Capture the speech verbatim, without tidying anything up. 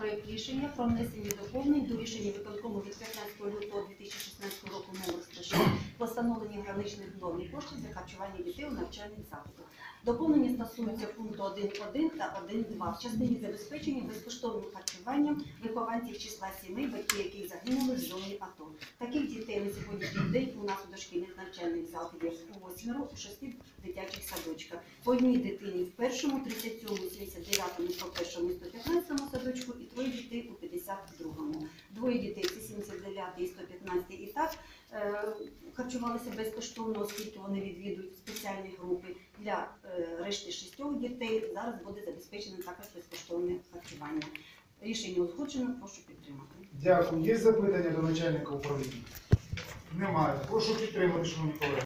проект рішення про внесення доповнень до рішення виконкому від п'ятнадцятого лютого дві тисячі шістнадцятого року номер сто шість по встановленню граничних норм і коштів за харчування дітей у навчальних закладах. Доповнення стосуються пункту один точка один та один точка два в частині забезпечення безкоштовним харчуванням вихованців числа сімей, батьки яких загинули в зоні АТО. Таких дітей на сьогоднішній день у нас у дошкільних навчальних закладах у восьмеро, у шести дитячих садочках. По одній дитині в першому, тридцять сьомому, сімдесят дев'ятому, сто першому і сто п'ятнадцятому садочку і троє дітей у п'ятдесят другому. Двоє дітей, це сімдесят дев'ятий і сто п'ятнадцятий і так е, харчувалися безкоштовно, оскільки вони відвідують спеціальні групи. Для е, решти шістьох дітей зараз буде забезпечено також безкоштовне харчування. Рішення узгоджено, прошу підтримати. Дякую. Є запитання до начальника управління? Немає. Прошу підтримати, шановні колеги.